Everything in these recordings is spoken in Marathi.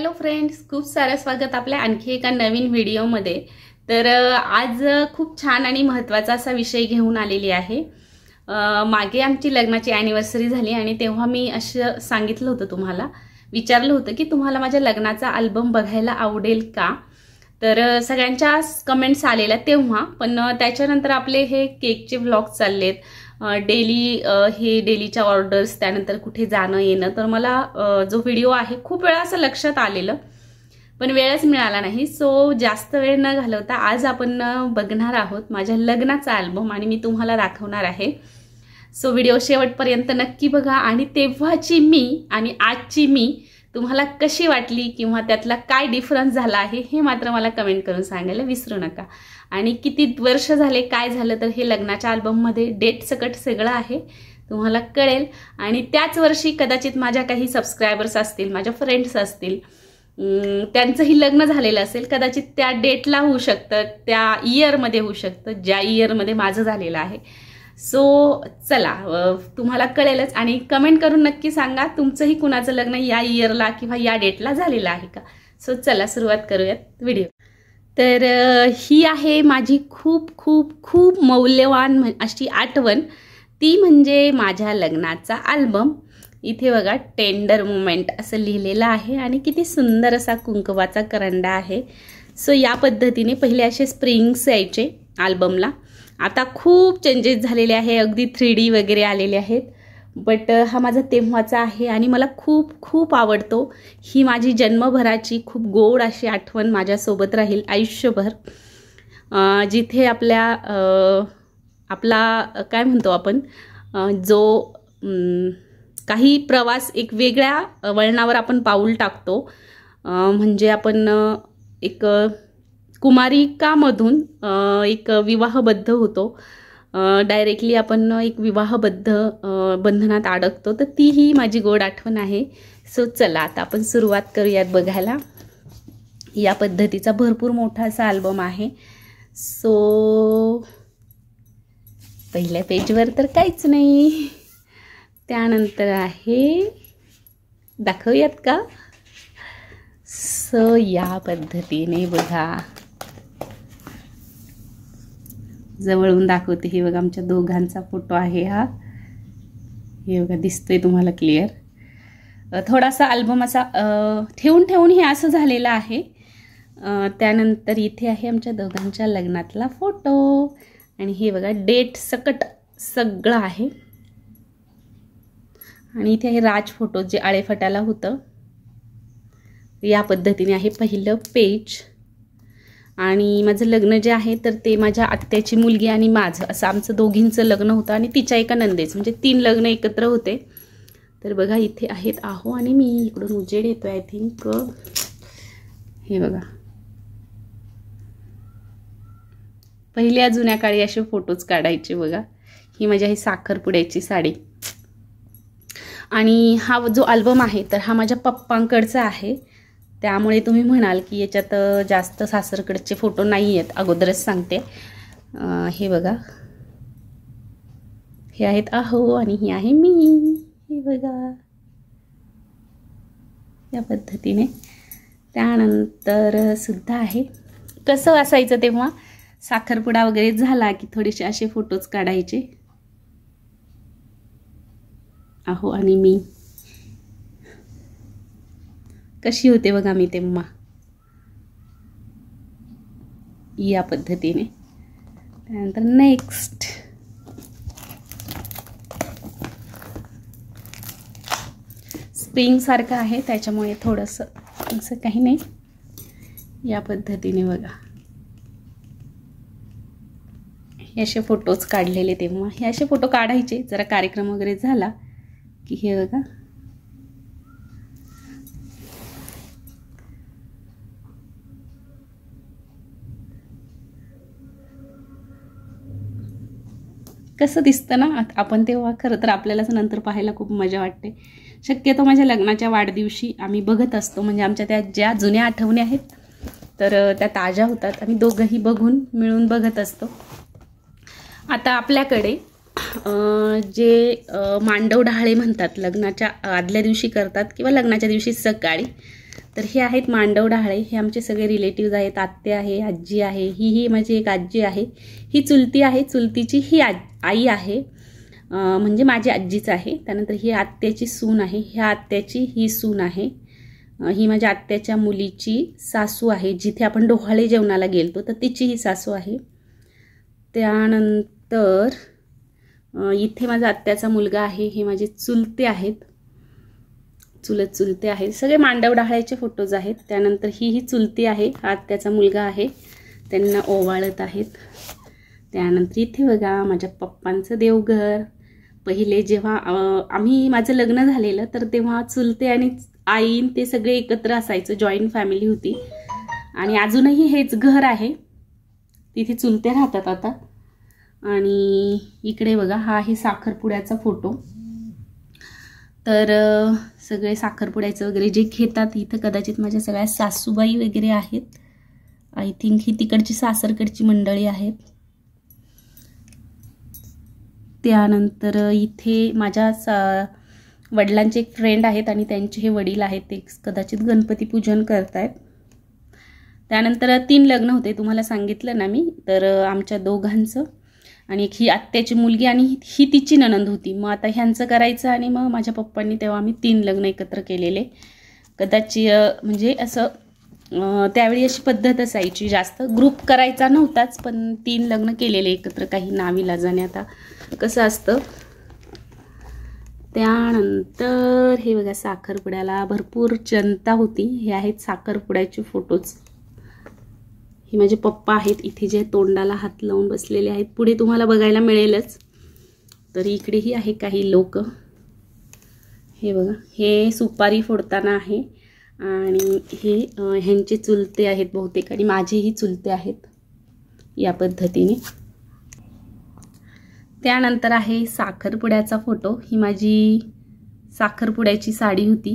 हॅलो फ्रेंड्स, खूप सारं स्वागत आपल्या आणखी एका नवीन व्हिडिओमध्ये। तर आज खूप छान आणि महत्त्वाचा असा विषय घेऊन आलेली आहे। मागे आमची लग्नाची ॲनिव्हर्सरी झाली आणि तेव्हा मी असं सांगितलं होतं, तुम्हाला विचारलं होतं की तुम्हाला माझ्या लग्नाचा अल्बम बघायला आवडेल का। तर सगळ्यांच्या कमेंट्स आलेल्या तेव्हा, पण त्याच्यानंतर आपले हे केकचे व्लॉग चाललेत, डेली हे डेलीच्या ऑर्डर्स, त्यानंतर कुठे जाणं येणं। तर मला जो व्हिडिओ आहे खूप वेळा असं लक्षात आलेलं, पण वेळच मिळाला नाही। सो जास्त वेळ न घालवता आज आपण बघणार आहोत माझ्या लग्नाचा अल्बम आणि मी तुम्हाला दाखवणार आहे। सो व्हिडिओ शेवटपर्यंत नक्की बघा आणि तेव्हाची मी आणि आजची मी तुम्हाला कशी वाटली किंवा त्यातला काय डिफरन्स झाला आहे हे मात्र मला कमेंट करून सांगायला विसरू नका। आणि किती वर्ष झाले, काय झालं, तर हे लग्नाच्या अल्बममध्ये डेट सकट सगळं आहे, तुम्हाला कळेल। आणि त्याच वर्षी कदाचित माझ्या काही सबस्क्रायबर्स असतील, माझ्या फ्रेंड्स असतील, त्यांचंही लग्न झालेलं असेल, कदाचित त्या डेटला होऊ शकतं, त्या इयरमध्ये होऊ शकतं ज्या इयरमध्ये माझं झालेलं आहे। सो चला, तुम्हाला कळेलच आणि कमेंट करून नक्की सांगा तुमचंही कुणाचं लग्न या इयरला किंवा या डेटला झालेलं आहे का। सो चला सुरुवात करूयात व्हिडिओ। तर ही आहे माझी खूप खूप खूप मौल्यवान अशी आठवण, ती म्हणजे माझ्या लग्नाचा अल्बम। इथे बघा टेंडर मोमेंट असं लिहिलेलं आहे आणि किती सुंदर असा कुंकवाचा करंडा आहे। सो या पद्धतीने पहिले असे स्प्रिंग्स यायचे अल्बमला, आता खूप चेंजेस झालेले आहे, अगदी 3D वगैरे आलेले आहेत। बट हा माझा तेव्हाचा आहे आणि मला खूप खूप आवडतो। ही माझी जन्मभराची खूप गोड अशी आठवण माझ्यासोबत राहील आयुष्यभर। जिथे आपला काय म्हणतो आपण, जो काही प्रवास एक वेगळ्या वळणावर आपण पाऊल टाकतो, म्हणजे आपण एक कुमारिकामधून एक विवाहबद्ध होतो, डायरेक्टली आपण एक विवाहबद्ध बंधनात अडकतो। तर ती ही माझी गोड आठवण आहे। सो चला आता आपण सुरुवात करूयात बघायला। या पद्धतीचा भरपूर मोठा असा अल्बम आहे। सो पहिल्या पेजवर तर काहीच नाही, त्यानंतर आहे, दाखवूयात का। सो या पद्धतीने बघा, जवळून दाखवते, हे बघा आमच्या दोघांचा फोटो आहे हा, हे बघा दिसतोय तुम्हाला क्लिअर। थोडासा अल्बम असा ठेवून ठेवून हे असं झालेलं आहे। त्यानंतर इथे आहे आमच्या दोघांच्या लग्नातला फोटो आणि हे बघा डेट सकट सगळं आहे। आणि इथे आहे राज फोटो जे आळेफाट्याला होतं। या पद्धतीने आहे पहिलं पेज। आणि माझं लग्न जे आहे तर ते माझ्या आत्याची मुलगी आणि माझं असं आमचं दोघींचं लग्न होतं आणि तिच्या एका नंदेचं, म्हणजे 3 लग्न एकत्र होते। तर बघा इथे आहेत आहो आणि मी, इकडून उजेड येतो आय थिंक, हे बघा पहिल्या जुन्या काळी असे फोटोज काढायचे बघा। ही माझी आहे साखरपुड्याची साडी। आणि हा जो अल्बम आहे तर हा माझ्या पप्पांकडचा आहे, त्यामुळे तुम्ही म्हणाल की याच्यात जास्त सासरकडचे फोटो नाही आहेत, अगोदरच सांगते। हे बघा, हे आहेत आहो आणि ही आहे मी, हे बघा या पद्धतीने। त्यानंतर सुद्धा आहे, कसं असायचं तेव्हा, साखरपुडा वगैरे झाला की थोडेसे असे फोटोज काढायचे, आहो आणि मी कशी होते बघा मी तेव्हा, या पद्धतीने। त्यानंतर नेक्स्ट स्प्रिंग सारखं आहे त्याच्यामुळे थोडंसं असं काही नाही, या पद्धतीने बघा हे असे फोटोज काढलेले तेव्हा। हे असे फोटो काढायचे जरा कार्यक्रम वगैरे झाला की, हे बघा कसं दिसतं ना आपण तेव्हा। खरं तर आपल्यालाच नंतर पाहायला खूप मजा वाटते। शक्यतो माझ्या लग्नाच्या वाढदिवशी आम्ही बघत असतो, म्हणजे आमच्या त्या ज्या जुन्या आठवणी आहेत तर त्या ताज्या होतात आणि दोघंही बघून मिळून बघत असतो। आता आपल्याकडे जे मांडव ढाळे म्हणतात, लग्नाच्या आदल्या दिवशी करतात किंवा लग्नाच्या दिवशी सकाळी, तर हे आहेत मांडव डहाळे. हे आमचे सगळे रिलेटिव्ज आहेत. आत्या आहे, आजी आहे, ही माझी एक आजी आहे. ही चुलती आहे, चुलतीची ही आई आहे, म्हणजे माझी आजीच आहे. त्यानंतर ही आत्याची सून आहे, ह्या आत्याची ही सून आहे. ही माझ्या आत्याच्या मुलीची सासू आहे, जिथे आपण डोहाळे जेवणाला गेलतो तर तिची ही सासू आहे. त्यानंतर इथे माझा आत्याचा मुलगा आहे. हे माझे चुलते आहेत, चुलत चुलते आहेत. सगळे मांडव डहाळ्याचे फोटोज आहेत. त्यानंतर ही चुलती आहे, हा आत्याचा मुलगा आहे, त्यांना ओवाळत आहेत. त्यानंतर इथे बघा माझ्या पप्पांचं देवघर. पहिले जेव्हा माझं लग्न झालेलं तर तेव्हा चुलते आणि आई ते सगळे एकत्र असायचं, जॉईंट फॅमिली होती. आणि अजूनही हेच घर आहे, तिथे चुलते राहतात आता. आणि इकडे बघा हा आहे साखरपुड्याचा फोटो. तर सगळे साखरपुड्याचं वगैरे जे घेतात इथं कदाचित माझ्या सगळ्या सासूबाई वगैरे आहेत. आय थिंक ही तिकडची सासरकडची मंडळी आहेत. त्यानंतर इथे माझ्या वडिलांचे एक फ्रेंड आहेत आणि त्यांचे हे वडील आहेत, ते कदाचित गणपती पूजन करतायत. त्यानंतर 3 लग्न होते तुम्हाला सांगितलं ना मी. तर आमच्या दोघांचं आणि एक ही आत्याची मुलगी आणि ही तिची नणंद होती. मग आता ह्यांचं करायचं आणि मग माझ्या पप्पांनी तेव्हा आम्ही 3 लग्न एकत्र केलेले. कदाचित म्हणजे असं त्यावेळी अशी पद्धत असायची, जास्त ग्रुप करायचा नव्हताच, पण 3 लग्न केलेले एकत्र, काही नाविलाजाने आता कसं असतं. त्यानंतर हे बघा साखरपुड्याला भरपूर जनता होती. हे आहेत साखरपुड्याचे फोटोज. हे माझे पप्पा आहेत, इथे जे तोंडाला हात लावून बसलेले आहेत, पुढे तुम्हाला बघायला मिळेलच. तर इकडेही आहे काही लोक. हे बघा हे सुपारी फोडताना आहे आणि हे ह्यांचे चुलते आहेत बहुतेक आणि माझेही चुलते आहेत, या पद्धतीने. त्यानंतर आहे साखरपुड्याचा फोटो. ही माझी साखरपुड्याची साडी होती.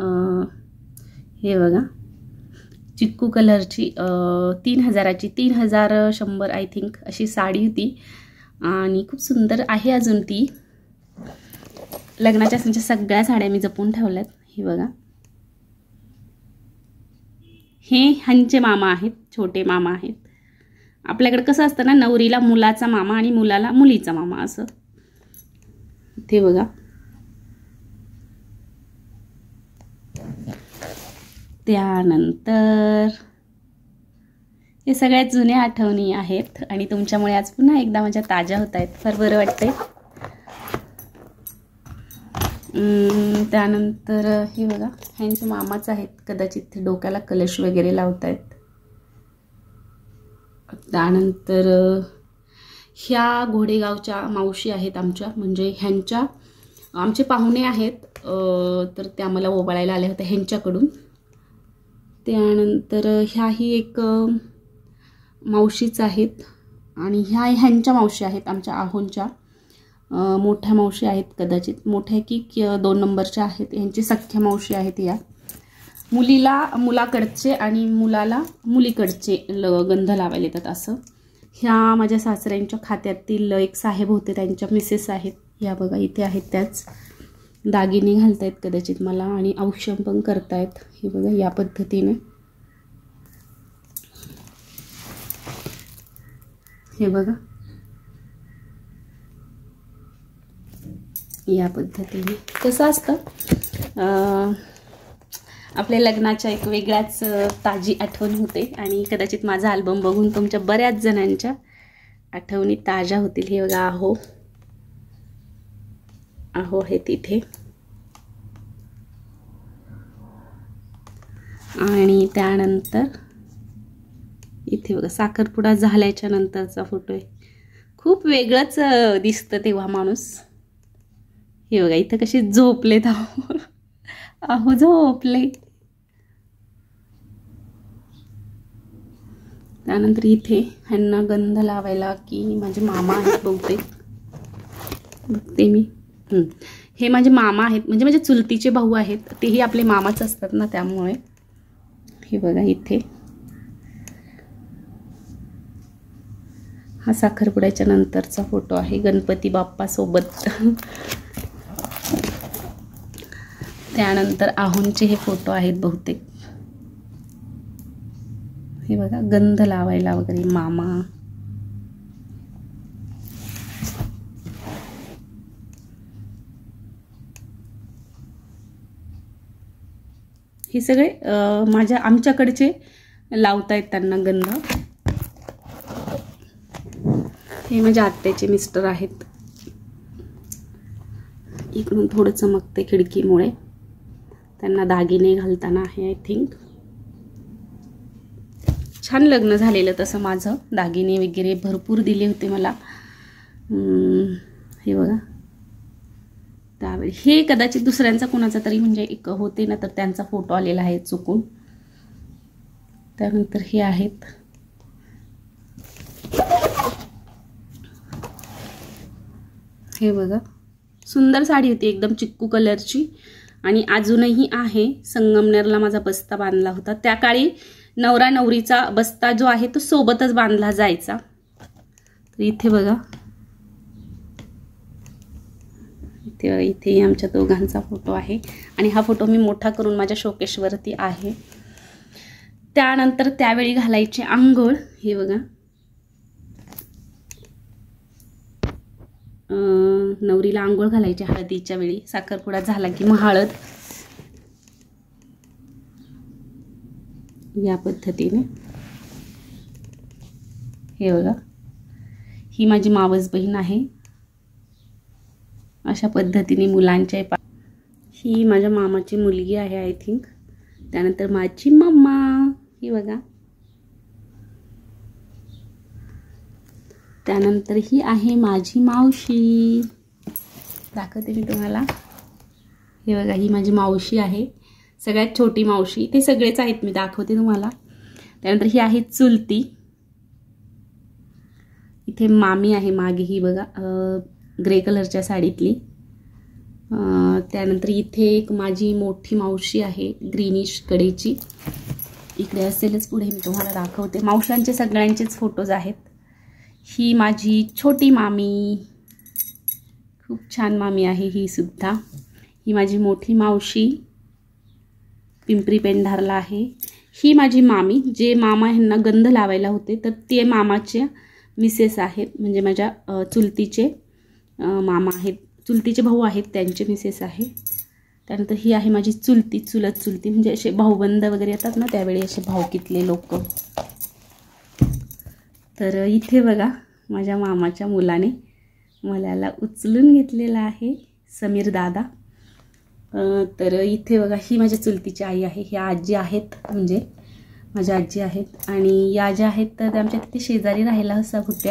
हे बघा चिक्कू कलरची 3000ची 3100 आय थिंक अशी साडी होती आणि खूप सुंदर आहे अजून ती. लग्नाच्या सगळ्या साड्या मी जपून ठेवल्यात. हे बघा हे ह्यांचे मामा आहेत, छोटे मामा आहेत. आपल्याकडे कसं असतं ना, नवरीला मुलाचा मामा आणि मुलाला मुलीचा मामा असं. ते बघा त्यानंतर हे सगळ्यात जुन्या आठवणी आहेत आणि तुमच्यामुळे आज पुन्हा एकदा माझ्या ताज्या होत आहेत. फार बरं वाटतंय. त्यानंतर हे बघा ह्यांचे मामाच आहेत, कदाचित ते डोक्याला कलश वगैरे लावत आहेत. त्यानंतर ह्या घोडेगावच्या मावशी आहेत आमच्या, म्हणजे ह्यांच्या आमचे पाहुणे आहेत, तर त्या मला ओवाळायला आल्या होत्या ह्यांच्याकडून. त्यानंतर ह्याही एक मावशीच आहेत आणि ह्यांच्या मावशी आहेत आमच्या आहोंच्या. मोठ्या मावशी आहेत, कदाचित मोठ्या की 2 नंबरच्या आहेत. ह्यांची सख्या मावशी आहेत. या मुलीला मुलाकडचे आणि मुलाला मुलीकडचे गंध लावायला येतात असं. ह्या माझ्या सासऱ्यांच्या खात्यातील एक साहेब होते, त्यांच्या मिसेस आहेत. ह्या बघा इथे आहेत, त्याच दागिने घालतायत कदाचित मला आणि औक्षण पण करतायत. हे बघा या पद्धतीने. हे बघा या पद्धतीने. कसं असतं आपल्या लग्नाच्या एक वेगळ्याच ताजी आठवण होते आणि कदाचित माझा अल्बम बघून तुमच्या बऱ्याच जणांच्या आठवणी ताज्या होतील. हे बघा आहो आहे तिथे. आणि त्यानंतर इथे बघा साखरपुडा झाल्याच्या नंतरचा फोटो आहे. खूप वेगळंच दिसतं तेव्हा माणूस. हे बघा इथं कशी झोपलेत आहो झोपले. त्यानंतर इथे ह्यांना गंध लावायला की माझे मामा आहेत बहुतेक, बघते मी. हे माझे मामा आहेत, म्हणजे माझे चुलतीचे भाऊ आहेत. तेही आपले मामाच असतात ना, त्यामुळे. हे बघा इथे हा साखरपुड्याच्या नंतरचा फोटो आहे गणपती बाप्पा सोबत. त्यानंतर आहोंचे हे फोटो आहेत बहुतेक. हे बघा, गंध लावायला वगैरे मामा. हे सगळे आमच्याकडचे लावतायत त्यांना गंध. हे माझ्या आत्याचे मिस्टर आहेत. इकडून थोडं चमकते खिडकीमुळे, त्यांना दागिने घालताना आहे आय थिंक. छान लग्न झालेलं तसं माझं, दागिने वगैरे भरपूर दिले होते मला. हे बघा, त्यावेळी हे कदाचित दुसऱ्यांचा कोणाचा तरी म्हणजे एक होते ना, तर त्यांचा फोटो आलेला आहे चुकून. त्यानंतर हे आहेत. हे बघा, सुंदर साडी होती एकदम चिक्कू कलरची आणि अजूनही आहे. संगमनेरला माझा बस्ता बांधला होता. त्या काळी नवरा नवरीचा बस्ता जो आहे तो सोबतच बांधला जायचा. तर इथे बघा, इथे आमच्या दोघांचा फोटो आहे आणि हा फोटो मी मोठा करून माझ्या शोकेशवरती आहे. त्यानंतर त्यावेळी घालायचे आंघोळ. हे बघा, नवरीला आंघोळ घालायची हळदीच्या वेळी. साखरपुडा झाला की मग हळद. या पद्धतीने. हे बघा, ही माझी मावस बहीण आहे. अशा पद्धतीने मुलांच्या. ही माझ्या मामाची मुलगी आहे आय थिंक. त्यानंतर माझी मम्मा. ही बघा. त्यानंतर ही आहे माझी मावशी. दाखवते मी तुम्हाला. हे बघा, ही माझी मावशी आहे, सगळ्यात छोटी मावशी. ते सगळेच आहेत, मी दाखवते तुम्हाला. त्यानंतर ही आहे चुलती. इथे मामी आहे मागे, ही बघा ग्रे कलरच्या साडीतली. त्यानंतर इथे एक माझी मोठी मावशी आहे ग्रीनिश कडेची. इकडे असेलच पुढे, मी तुम्हाला दाखवते. मावशांचे सगळ्यांचेच फोटोज आहेत. ही माझी छोटी मामी, खूप छान मामी आहे ही सुद्धा. ही माझी मोठी मावशी, पिंपरी पेंढारला आहे. ही माझी मामी, जे मामा ह्यांना गंध लावायला होते तर ते मामाचे मिसेस आहेत, म्हणजे माझ्या चुलतीचे मामा आहेत, चुलतीचे भाऊ आहेत, त्यांचे मिसेस आहे. त्यानंतर ही आहे माझी चुलती, चुलत चुलती, म्हणजे असे भाऊबंद वगैरे येतात ना त्यावेळी असे भाऊकीतले लोक. तर इथे बघा, माझ्या मामाच्या मुलाने मला उचलून घेतलेला आहे, समीर दादा. तर इथे बघा, ही माझ्या चुलतीची आई आहे. ह्या आजी आहेत, म्हणजे माझ्या आजी आहेत. आणि या ज्या आहेत तर त्या आमच्या तिथे शेजारी राहायला असा होत्या.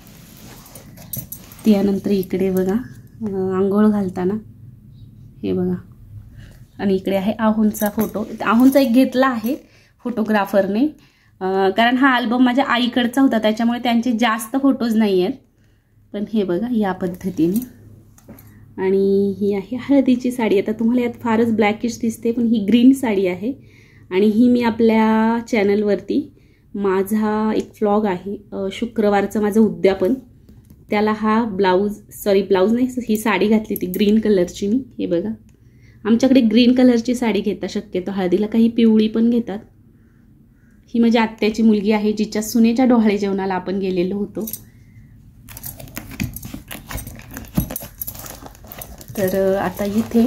त्यानंतर इकडे बघा, आंघोळ घालताना. हे बघा, आणि इकडे आहे आहोंचा फोटो. आहोंचा एक घेतला आहे फोटोग्राफरने, कारण हा अल्बम माझ्या आईकडचा होता, त्याच्यामुळे त्यांचे जास्त फोटोज नाही आहेत. पण हे बघा, या पद्धतीने. आणि ही आहे हळदीची साडी. आता तुम्हाला यात फारच ब्लॅकिश दिसते, पण ही ग्रीन साडी आहे. आणि ही मी आपल्या चॅनलवरती, माझा एक व्लॉग आहे शुक्रवारचं माझं उद्यापन, त्याला हा ब्लाऊज नाही, ही साडी घातली ती ग्रीन कलरची मी. हे बघा, आमच्याकडे ग्रीन कलरची साडी घेतात शक्यतो हळदीला, काही पिवळी पण घेतात. ही माझी आत्याची मुलगी आहे, जिच्या सुनेच्या डोहाळे जेवणाला आपण गेलेलो होतो. तर आता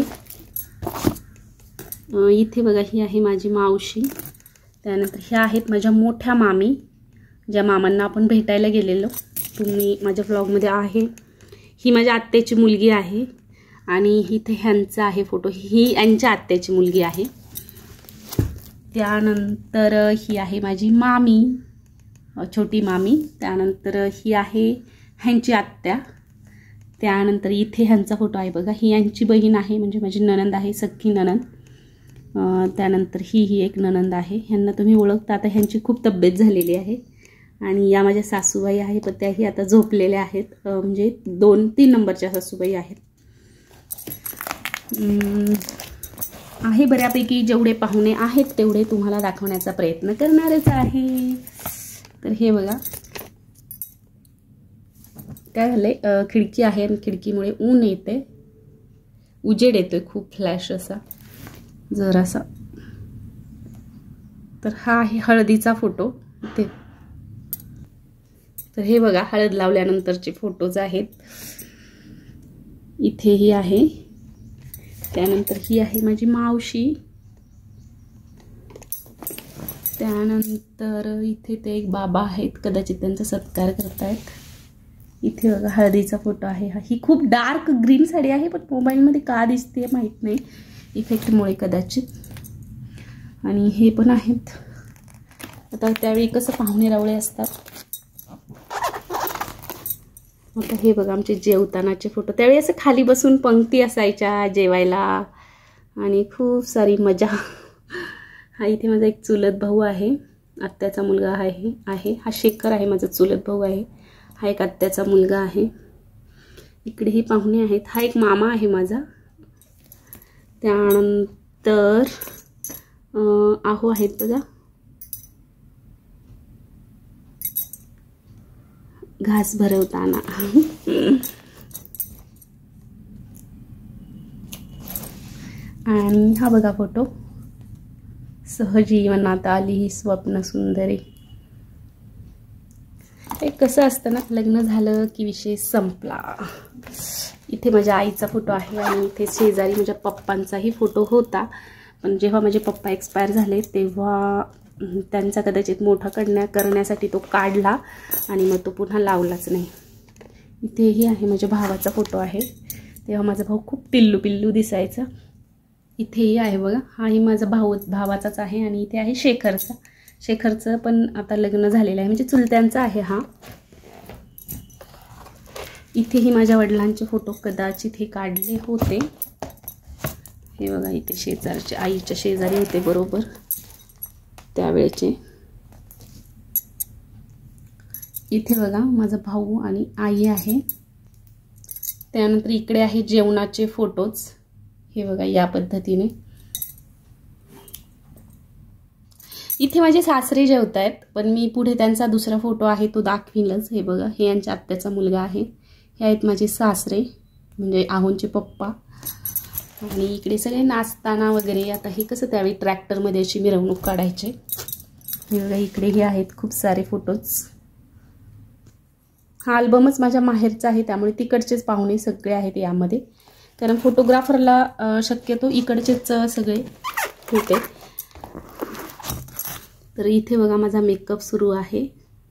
इथे बघा, ही आहे माझी मावशी. त्यानंतर ह्या आहेत माझ्या मोठ्या मामी, ज्या मामांना आपण भेटायला गेलेलो, तुम्ही माझ्या व्लॉगमध्ये आहे. ही माझ्या आत्याची मुलगी आहे. आणि इथे ह्यांचा आहे फोटो, ही यांच्या आत्याची मुलगी आहे. त्यानंतर ही आहे माझी मामी, छोटी मामी. त्यानंतर ही आहे ह्यांची आत्या. त्यानंतर इथे ह्यांचा फोटो आहे बघा, ही यांची बहीण आहे, म्हणजे माझी नणंद आहे, सख्खी नणंद. त्यानंतर ही एक नणंद आहे, ह्यांना तुम्ही ओळखता. आता ह्यांची खूप तब्येत झालेली आहे. आणि या माझ्या सासूबाई आहे, पण त्याही आता झोपलेल्या आहेत, म्हणजे 2-3 नंबरच्या सासूबाई आहेत. आहे बऱ्यापैकी, जेवढे पाहुणे आहेत तेवढे तुम्हाला दाखवण्याचा प्रयत्न करणारच आहे. तर हे बघा, काय झालंय, खिडकी आहे आणि खिडकीमुळे ऊन येते, उजेड येतोय खूप फ्लॅश असा जरासा. तर हा आहे हळदीचा फोटो, इथे तर हे बघा हळद लावल्यानंतरचे फोटोज आहेत. इथेही आहे. त्यानंतर ही आहे माझी मावशी. त्यानंतर इथे ते एक बाबा आहेत, कदाचित त्यांचा सत्कार करतायत. इथे बघा हळदीचा फोटो आहे. ही खूप डार्क ग्रीन साडी आहे, पण मोबाईलमध्ये का दिसते माहीत नाही, इफेक्टमुळे कदाचित. आणि हे पण आहेत. आता त्यावेळी कसं पाहुणे रावळे असतात. आता हे बघा आमचे जेवतानाचे फोटो. त्यावेळी असं खाली बसून पंक्ती असायच्या जेवायला आणि खूप सारी मजा. हा इथे माझा एक चुलत भाऊ आहे, आत्याचा मुलगा आहे. हा शेखर आहे माझा चुलत भाऊ आहे. हा एक आत्याचा मुलगा आहे. इकडेही पाहुणे आहेत. हा एक मामा आहे माझा. त्यानंतर आहो आहेत बघा, घास भरवताना. आणि हा बघा फोटो, सहजीवनात आली ही स्वप्न सुंदरी. एक कसं असतं ना, लग्न झालं की विषय संपला. इथे माझ्या आईचा फोटो आहे आणि इथे शेजारी माझ्या पप्पांचाही फोटो होता, पण जेव्हा माझे पप्पा एक्सपायर झाले तेव्हा त्यांचा कदाचित मोठा करण्यासाठी तो काढला आणि मग तो पुन्हा लावलाच नाही. इथेही आहे माझ्या भावाचा फोटो आहे. तेव्हा माझा भाऊ खूप पिल्लू पिल्लू दिसायचा. इथेही आहे बघा, हाही माझा भावाचाच आहे. आणि इथे आहे शेखरचं पण आता लग्न झालेलं आहे, म्हणजे चुलत्यांचा आहे हा. इथेही माझ्या वडिलांचे फोटो कदाचित हे काढले होते. हे बघा इथे शेजारचे, आईच्या शेजारी होते बरोबर त्यावेळेचे. इथे बघा माझा भाऊ आणि आई आहे. त्यानंतर इकडे आहे जेवणाचे फोटोज. हे बघा या पद्धतीने. इथे माझे सासरे जेवत आहेत, पण मी पुढे त्यांचा दुसरा फोटो आहे तो दाखवीनच. हे बघा, हे यांच्या आत्याचा मुलगा आहे. हे आहेत माझे सासरे, म्हणजे आहोंचे पप्पा. आणि इकडे सगळे नाचताना वगैरे. आता हे कसं त्यावेळी ट्रॅक्टरमध्ये अशी मिरवणूक काढायचे. हे बघा इकडेही आहेत खूप सारे फोटोज. हा अल्बमच माझ्या माहेरचा आहे, त्यामुळे तिकडचेच पाहुणे सगळे आहेत यामध्ये, कारण फोटोग्राफरला शक्यतो इकडचेच सगळे होते. तर इथे बघा माझा मेकअप सुरू आहे.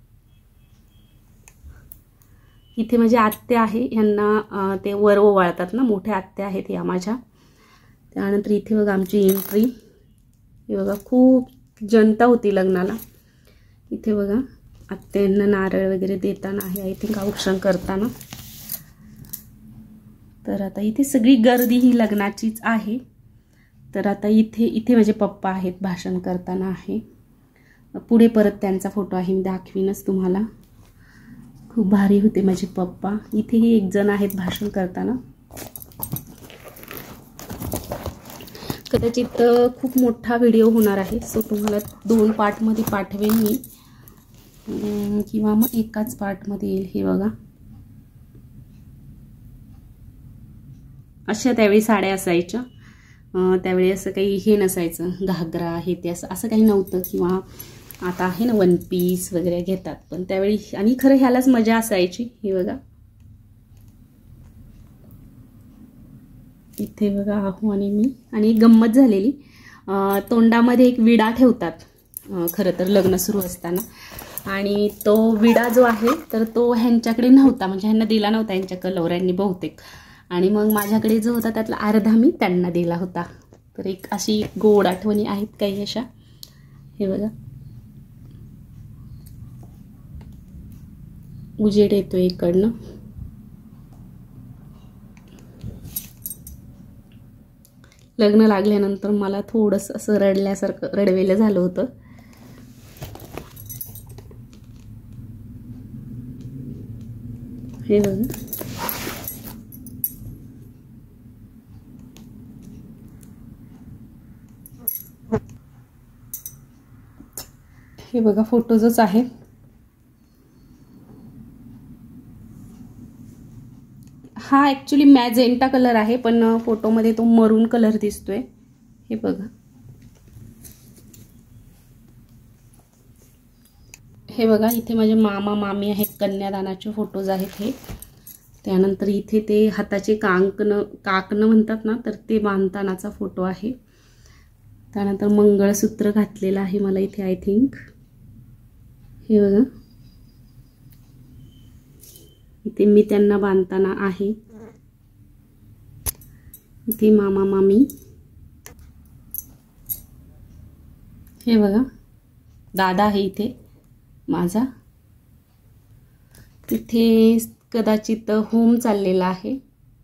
इथे माझी आत्या आहे, यांना ते वर ओवाळतात ना, मोठ्या आत्या आहेत या माझ्या. त्यानंतर इथे बघा आमची एंट्री. हे बघा खूप जनता होती लग्नाला. इथे बघा आत्यांना नारळ वगैरे देताना आहे, आय थिंक औक्षण करताना. तर आता इथे सगळी गर्दी ही लग्नाचीच आहे. तर आता इथे माझे पप्पा आहेत, भाषण करताना आहे. पुढे परत त्यांचा फोटो आहे, मी दाखवीनच तुम्हाला. खूप भारी होते माझे पप्पा. इथेही एक जण आहेत भाषण करताना. कदाचित खूप मोठा व्हिडिओ होणार आहे, सो तुम्हाला 2 पार्टमध्ये पाठवेन मी, किंवा मग एकाच पार्टमध्ये येईल. हे बघा अशा त्यावेळी साड्या असायच्या. त्यावेळी असं काही हे नसायचं, घागरा हे ते असं काही नव्हतं. किंवा आता आहे ना वन पीस वगैरे घेतात, पण त्यावेळी आणि खरं ह्यालाच मजा असायची. हे बघा इथे बघा आहो आणि मी. आणि एक गंमत झालेली, तोंडामध्ये एक विडा ठेवतात खरं तर लग्न सुरू असताना. आणि तो विडा जो आहे तर तो ह्यांच्याकडे नव्हता, म्हणजे ह्यांना दिला नव्हता यांच्या कलवऱ्यांनी बहुतेक. आणि मग माझ्याकडे जो होता त्यातला अर्धा मी त्यांना दिला होता. तर एक अशी गोड आठवणी आहेत काही अशा. हे बघा उजेड येतो इकडनं. लग्न लागल्यानंतर मला थोडंसं असं रडल्यासारखं, रडवेलं झालं होतं. हे बघा हे बघा फोटोजच आहे. हा ॲक्च्युली मॅजेंटा कलर आहे, पण फोटोमध्ये तो मरून कलर दिसतोय. हे बघा हे बघा, इथे माझे मामा मामी आहेत, कन्यादानाचे फोटोज आहेत हे. त्यानंतर इथे ते हाताचे काकणं म्हणतात ना, तर ते बांधतानाचा फोटो आहे. त्यानंतर मंगळसूत्र घातलेलं आहे मला इथे, आय थिंक. हे बघा, इथे मी त्यांना बांधताना आहे. इथे मामा मामी. हे बघा, दादा आहे इथे माझा. तिथे कदाचित होम चाललेला आहे.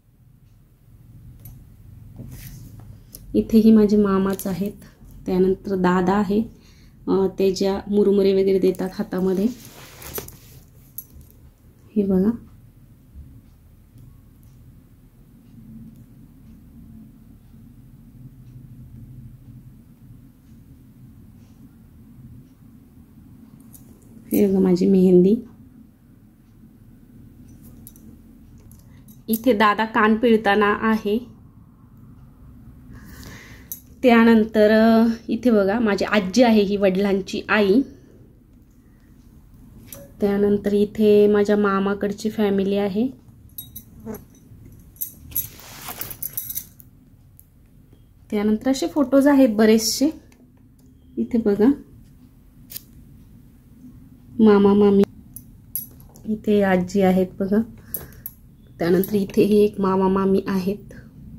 इथेही माझे मामाच आहेत. त्यानंतर दादा आहे, ते ज्या मुरमुरे वगैरे देतात हातामध्ये. हे बघा, हे बघा माझी मेहंदी. इथे दादा कान पिळताना आहे. त्यानंतर इथे बघा माझी आजी आहे, ही वडिलांची आई. त्यानंतर इथे माझ्या मामाकडची फॅमिली आहे. त्यानंतर असे फोटोज आहेत बरेचसे. इथे बघा मामा मामी, इथे आजी आहेत बघा. त्यानंतर इथेही एक मामा मामी आहेत.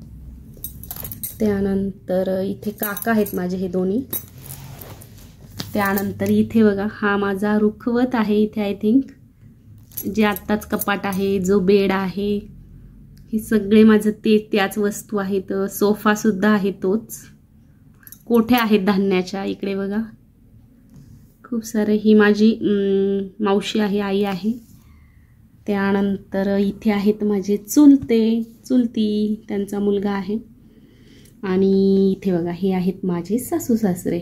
त्यानंतर इथे काका आहेत माझे हे दोन्ही. त्यानंतर इथे बघा हा माझा रुखवत आहे इथे, आय थिंक, जे आत्ताच कपाट आहे, जो बेड आहे, हे सगळे माझं त्याच वस्तू आहेत. सोफा सुद्धा आहे तोच. कोठ्या आहेत धान्याच्या इकडे बघा खूप सारे. ही माझी मावशी आहे, आई आहे. त्यानंतर इथे आहेत माझे चुलती, त्यांचा मुलगा आहे. आणि इथे बघा हे आहेत माझे सासू सासरे.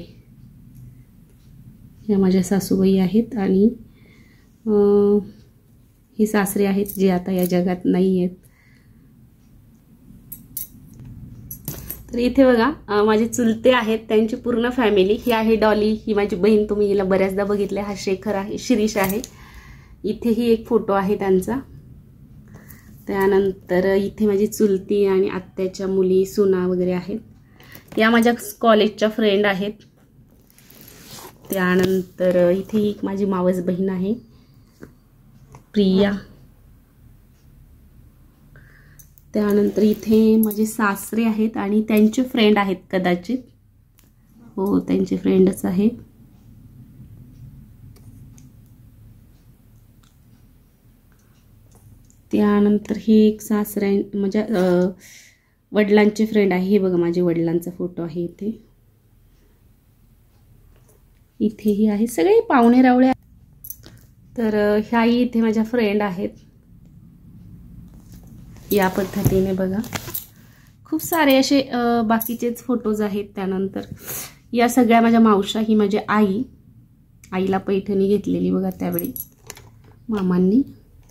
ह्या माझ्या सासूबाई आहेत. आणि हे सासरे आहेत जे आता या जगात नाही आहेत. तर इथे बघा माझे चुलते आहेत, त्यांची पूर्ण फॅमिली. ही आहे डॉली, ही माझी बहीण. तुम्ही हिला बऱ्याचदा बघितले. हा शेखर आहे, शिरीष आहे. इथेही एक फोटो आहे त्यांचा. त्यानंतर इथे माझी चुलती आणि आत्याच्या मुली, सुना वगैरे आहेत. या माझ्या कॉलेजच्या फ्रेंड आहेत. त्यानंतर इथे एक माझी मावस बहीण आहे, प्रिया. त्यानंतर इथे माझे सासरे आहेत आणि त्यांचे फ्रेंड आहेत कदाचित. हो, त्यांचे फ्रेंडच आहेत. त्यानंतर हे एक सासऱ्या माझ्या वडिलांचे फ्रेंड आहे. हे बघा माझे वडिलांचा फोटो आहे इथे. इथेही आहे, सगळे पाहुणे रावळे. तर ह्याही इथे माझ्या फ्रेंड आहेत. या पद्धतीने बघा खूप सारे असे बाकीचेच फोटोज आहेत. त्यानंतर या सगळ्या माझ्या मावशा. ही माझी आईला पैठणी घेतलेली बघा त्यावेळी मामांनी.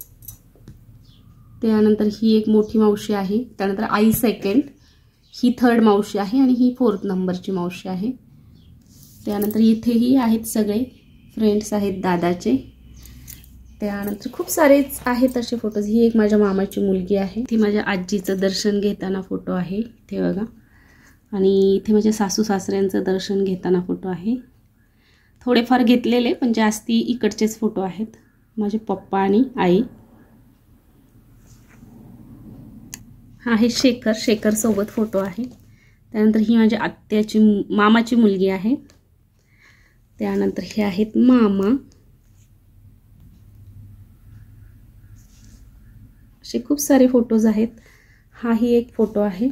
त्यानंतर ही एक मोठी मावशी आहे. त्यानंतर आई सेकंड, ही थर्ड मावशी आहे आणि ही 4th नंबरची मावशी आहे. त्यानंतर इथेही आहेत सगळे फ्रेंड्स आहेत दादाचे. त्यानंतर खूप सारेच आहेत असे फोटोज. ही एक माझ्या मामाची मुलगी आहे. ती माझ्या आजीचं दर्शन घेताना फोटो आहे इथे बघा. आणि इथे माझ्या सासू सासऱ्यांचं दर्शन घेताना फोटो आहे. थोडेफार घेतलेले पण जास्ती इकडचेच फोटो आहेत. माझे पप्पा आणि आई. हा आहे शेखर सोबत फोटो आहे. त्यानंतर ही माझ्या आत्याची मामाची मुलगी आहे. त्यानंतर हे आहेत मामा. असे खूप सारे फोटोज आहेत. हाही एक फोटो आहे.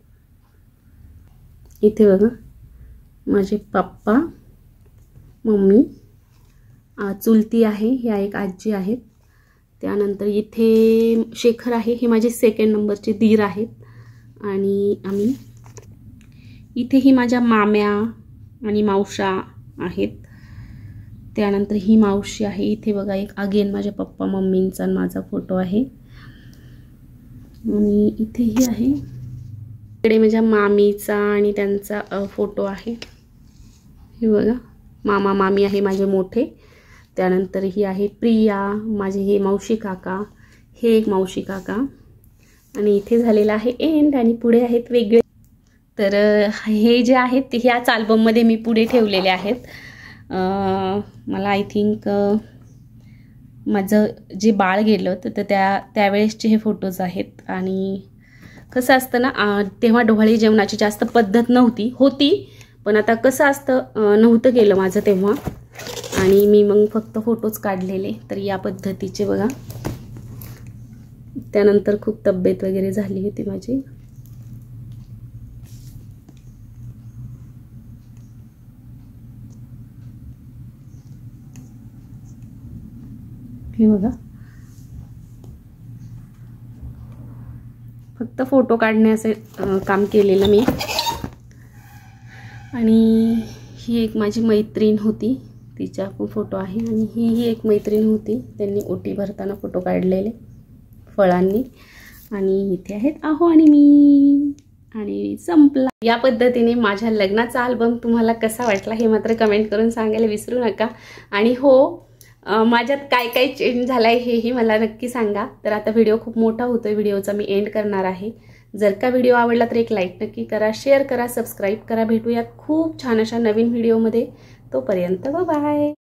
इथे बघा माझे पप्पा, मम्मी, चुलती आहे, ह्या एक आजी आहेत. त्यानंतर इथे शेखर आहे, हे माझे 2nd नंबरचे दीर आहेत. आणि आम्ही इथेही माझ्या माम्या आणि मावशा आहेत. त्यानंतर ही मावशी आहे. इथे बघा एक अगेन माझ्या पप्पा मम्मींचा माझा फोटो आहे. आणि इथेही आहे, इकडे माझ्या मामीचा आणि त्यांचा फोटो आहे. हे बघा मामा मामी आहे माझे मोठे. त्यानंतर ही आहे प्रिया, माझे हे मावशी काका, हे एक मावशी काका, आणि इथे झालेला आहे एंड आणि पुढे आहेत वेगळे. तर हे जे आहेत ते ह्याच अल्बममध्ये मी पुढे ठेवलेले आहेत. मला आय थिंक माझं जे बाळ गेलं तर त्यावेळेसचे हे फोटोज आहेत. आणि कसं असतं ना, तेव्हा डोहाळे जेवणाची जास्त पद्धत होती, पण आता कसं असतं नव्हतं गेलं माझं तेव्हा, आणि मी मग फक्त फोटोज काढलेले. तर या पद्धतीचे बघा. त्यानंतर खूप तब्येत वगैरे झाली होती माझी. हे बघा, फक्त फोटो काढण्याचे काम केलेलं मी. आणि ही एक माझी मैत्रीण होती, तिचा पण फोटो आहे. आणि ही एक मैत्रीण होती, त्यांनी ओटी भरताना फोटो काढलेले फळांनी. आणि इथे आहेत आहो आणि मी. आणि संपला. या पद्धतीने माझ्या लग्नाचा अल्बम तुम्हाला कसा वाटला हे मात्र कमेंट करून सांगायला विसरू नका. आणि हो, माझ्यात काय काय चेंज झालाय हेही मला नक्की सांगा. तर आता व्हिडिओ खूप मोठा होतोय, व्हिडिओचा मी एंड करणार आहे. जर का व्हिडिओ आवडला तर एक लाईक नक्की करा, शेअर करा, सबस्क्राईब करा. भेटूयात खूप छान अशा नवीन व्हिडिओमध्ये. तोपर्यंत बाय.